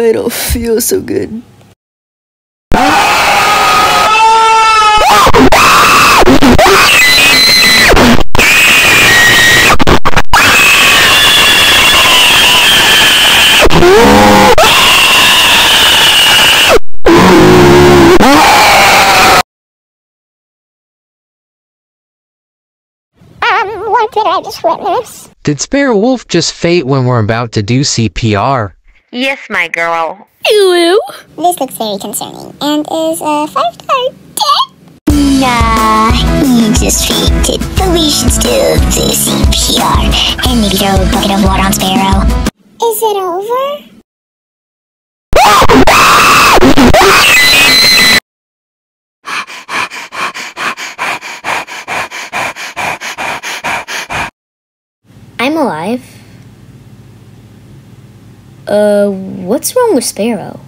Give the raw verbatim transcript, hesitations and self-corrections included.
I don't feel so good. Um, what did I just witness? Did Sparrow Wolf just faint when we're about to do C P R? Yes, my girl. Ew. This looks very concerning and is a five-star death. Nah, he just fainted, but we should still do C P R and maybe throw a bucket of water on Sparrow. Is it over? I'm alive. Uh, what's wrong with Sparrow?